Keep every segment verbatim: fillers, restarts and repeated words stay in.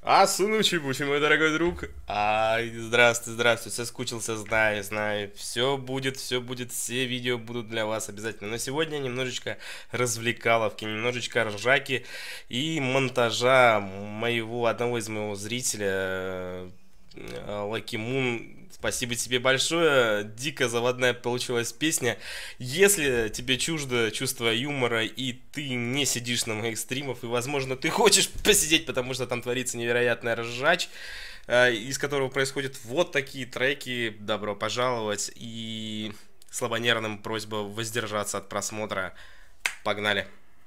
А, Сунучи-бучи, мой дорогой друг. Ай, здравствуй, здравствуй, соскучился, знаю, знаю. Все будет, все будет, все видео будут для вас обязательно. Но сегодня немножечко развлекаловки, немножечко ржаки и монтажа моего, одного из моего зрителя, Lucky Moon. Спасибо тебе большое, дико заводная получилась песня. Если тебе чуждо чувство юмора и ты не сидишь на моих стримах, и возможно ты хочешь посидеть, потому что там творится невероятная ржач, из которого происходят вот такие треки, добро пожаловать, и слабонервным просьба воздержаться от просмотра. Погнали!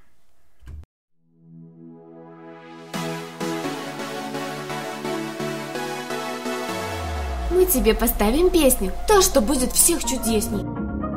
Мы тебе поставим песню, то, что будет всех чудесней.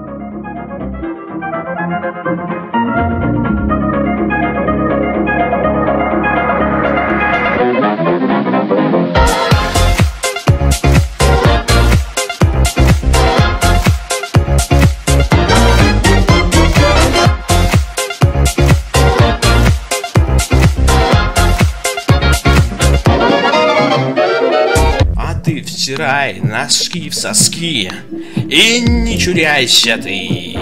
Втирай носки в соски и не чуряйся ты.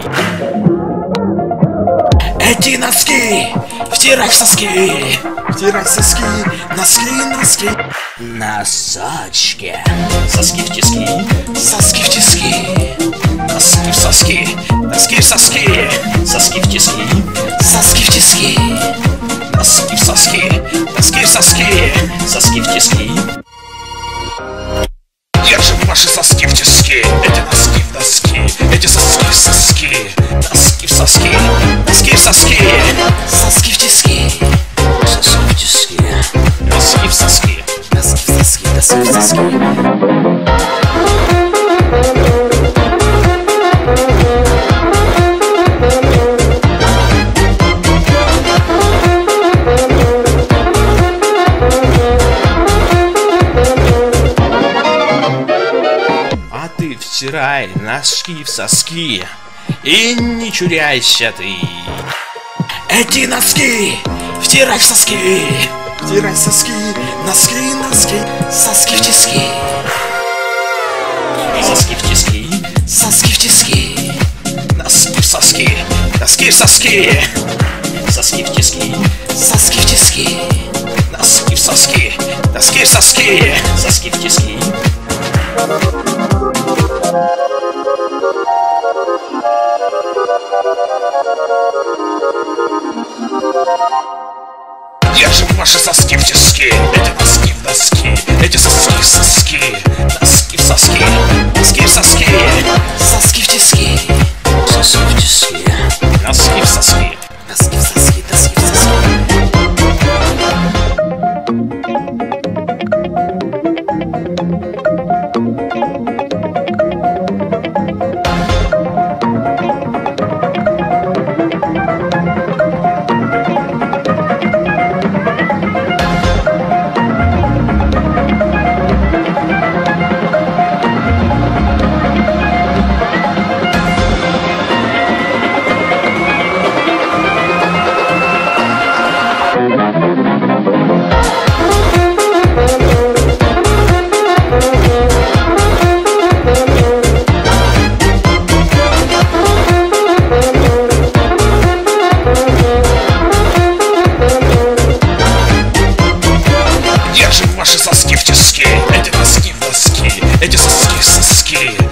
Эти носки втирай в соски, втирай в соски, носки, носки. Носочки, соски в тиски, соски в тиски, носки в соски, носки в соски, соски в тиски, соски в тиски, носки в соски, носки в соски, соски в тиски. Держим ваши соски в тиски, эти носки в доски, эти соски в соски, носки в соски, носки в соски, соски в тиски, соски в тиски, носки в соски, носки в соски, носки в соски. Втирай носки в соски и не чуряйся ты. Эти носки втирай в соски, втирай в соски, носки, носки, соски в тиски, соски в тиски, соски в тиски, носки в соски, носки в соски, соски в тиски, соски в тиски, носки в соски, носки в соски, соски в тиски. Держим ваши соски в тиски, эти носки в доски, эти соски в соски, носки в соски, носки в соски, соски в тиски, соски в тиски, носки в соски, носки в соски, носки в соски. Ваши соски в тиски, эти носки в доски, эти соски в соски,